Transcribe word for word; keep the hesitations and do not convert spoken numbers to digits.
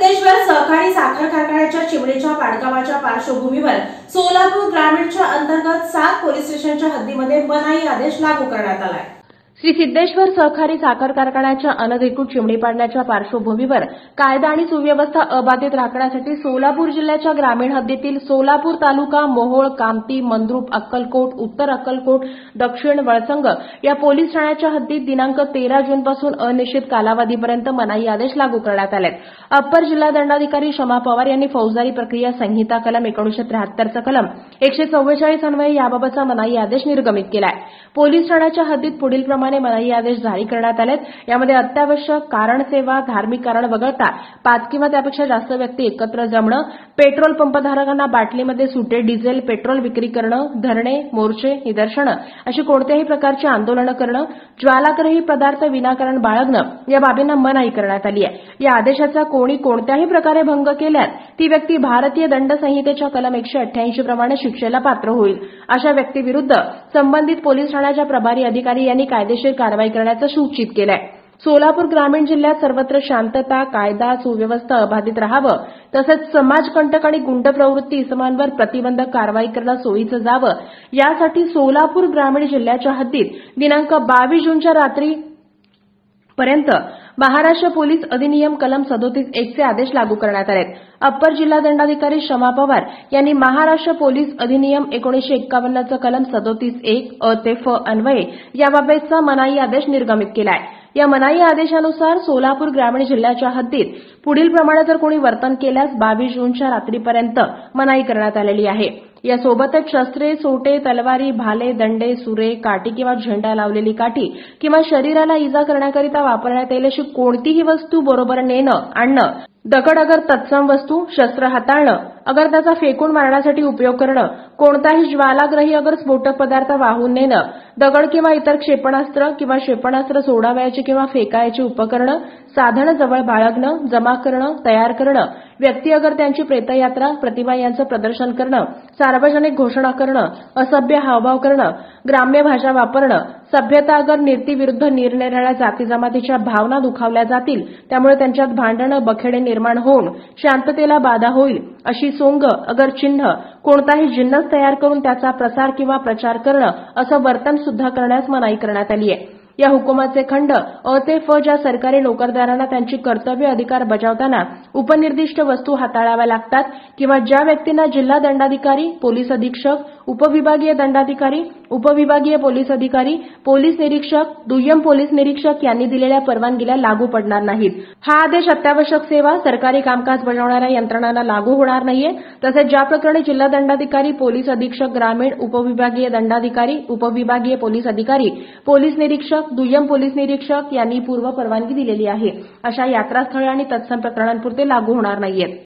सिद्धेश्वर सहकारी साखर कारखान्याच्या चिमणीच्या पाडगावाच्या पार्श्वभूमीवर सोलापूर ग्रामीणच्या अंतर्गत सात पोलीस स्टेशनच्या हद्दीमध्ये मनाई आदेश लागू करण्यात आला आहे। श्री सिद्धेश्वर सहकारी साखर कारखान्याच्या अनधिकृत चिमणी पाडण्याच्या पार्श्वभूमीवर कायदा आणि सुव्यवस्था अबाधित राखण्यासाठी सोलापूर जिल्ह्याच्या ग्रामीण हद्दीतील सोलापूर तालुका, मोहोळ, कामती, मंद्रुप, अक्कलकोट, उत्तर अक्कलकोट, दक्षिण वळसंग या पोलीस ठाण्याच्या हद्दीत दिनांक तेरा जून पासून अनिश्चित कालावधीपर्यंत मनाई आदेश लागू करण्यात आले। अप्पर जिल्हा दंडाधिकारी शमा पवार यांनी फौजदारी प्रक्रिया संहिता कलम एकोणीसशे त्र्याहत्तरचा कलम एकशे चव्वेचाळीस अन्वये याबाबतचा मनाई आदेश निर्गमित केला आहे। पोलीस ठाण्याच्या हद्दीत पुढील प्रमाणे मनाई आदेश जारी करण्यात आलेत। यामध्ये अत्यावश्यक कारण सेवा, धार्मिक कारण वगळता पाच किंवा त्यापेक्षा जास्त व्यक्ती एकत्र जमणं, पेट्रोल पंपधारकांना बाटलीमध्ये सुटे डिझेल पेट्रोल विक्री करणं, धरणे, मोर्चे, निदर्शनं अशी कोणत्याही प्रकारची आंदोलनं करणं, ज्वालाग्रही पदार्थ विनाकारण बाळगणं या बाबींना मनाई करण्यात आली आहे। या आदेशाचा कोणी कोणत्याही प्रकारे भंग केल्यास ती व्यक्ती भारतीय दंड संहितेच्या कलम एकशे अठ्ठ्याऐंशी प्रमाणे शिक्षेला पात्र होईल। अशा व्यक्तीविरुद्ध संबंधित पोलीस ठाण्याच्या प्रभारी अधिकारी यांनी कायदेशीर कारवाई करण्याचं सूचित केलं आहे। सोलापूर ग्रामीण जिल्ह्यात सर्वत्र शांतता, कायदा, सुव्यवस्था अबाधित राहावं तसंच समाजकंटक आणि गुंड प्रवृत्ती इसमांवर प्रतिबंधक कारवाई करणं सोयीचं जावं यासाठी सोलापूर ग्रामीण जिल्ह्याच्या हद्दीत दिनांक बावीस जूनच्या रात्री पर्यंत महाराष्ट्र पोलीस अधिनियम कलम सदोतीस एक चे आदेश लागू करण्यात आले। अप्पर जिल्हा दंडाधिकारी शमा पवार यांनी महाराष्ट्र पोलीस अधिनियम एकोणीसशे एक्कावन्नचा कलम सदोतीस एक अ ते फ अन्वये याबाबतचा मनाई आदेश निर्गमित केला आहे। या मनाई आदेशानुसार सोलापूर ग्रामीण जिल्ह्याच्या हद्दीत पुढील प्रमाणे जर कोणी वर्तन केल्यास बावीस जूनच्या रात्रीपर्यंत मनाई करण्यात आलेली आहे। यासोबतच शस्त्रे, सोटे, तलवारी, भाले, दंडे, सुरे, काठी किंवा झेंडा लावलेली काठी किंवा शरीराला इजा करण्याकरिता वापरण्यात येईल अशी कोणतीही वस्तू बरोबर नेणं, आणणं, दगड अगर तत्सम वस्तू, शस्त्र हाताळणं, अगर त्याचा फेकून मारण्यासाठी उपयोग करणं, कोणताही ज्वालाग्रही अगर स्फोटक पदार्थ वाहून नेणं, दगड किंवा इतर क्षेपणास्त्र किंवा क्षेपणास्त्र सोडावयाची किंवा फेकायची उपकरणं, साधनं जवळ बाळगणं, जमा करणं, तयार करणं, व्यक्ती अगर त्यांची प्रेतयात्रा, प्रतिमा यांचं प्रदर्शन करणं, सार्वजनिक घोषणा करणं, असभ्य हावभाव करणं, ग्राम्य भाषा वापरणं, सभ्यता अगर नीतीविरुद्ध निरनिराळ्या जाती जमातीच्या भावना दुखावल्या जातील, त्यामुळे त्यांच्यात भांडणं, बखेडे निर्माण होऊन शांततेला बाधा होईल अशी सोंग अगर चिन्ह, कोणताही जिन्नस तयार करून त्याचा प्रसार किंवा प्रचार करणं असं वर्तन सुद्धा करण्यास मनाई करण्यात आली आहे। या हुकुमाचे खंड अ ते फ ज्या सरकारी नोकरदारांना त्यांची कर्तव्य अधिकार बजावताना उपनिर्दिष्ट वस्तू हाताळाव्या लागतात किंवा ज्या व्यक्तींना जिल्हा दंडाधिकारी, पोलीस अधीक्षक, उपविभागीय दंडाधिकारी, उपविभागीय पोलीस अधिकारी, पोलीस निरीक्षक, दुय्यम पोलीस निरीक्षक यांनी दिलेल्या परवानगीला लागू पडणार नाहीत। हा आदेश अत्यावश्यक सेवा, सरकारी कामकाज बजावणाऱ्या यंत्रणांना लागू होणार नाहीये। तसेच ज्या प्रकरणी जिल्हा दंडाधिकारी, पोलीस अधीक्षक ग्रामीण, उपविभागीय दंडाधिकारी, उपविभागीय पोलीस अधिकारी, पोलीस निरीक्षक, दुय्यम पोलीस निरीक्षक यांनी पूर्व परवानगी दिलेली आहे, अशा यात्रास्थळे आणि तत्सम प्रकरणांपुरते लागू होणार नाहीये।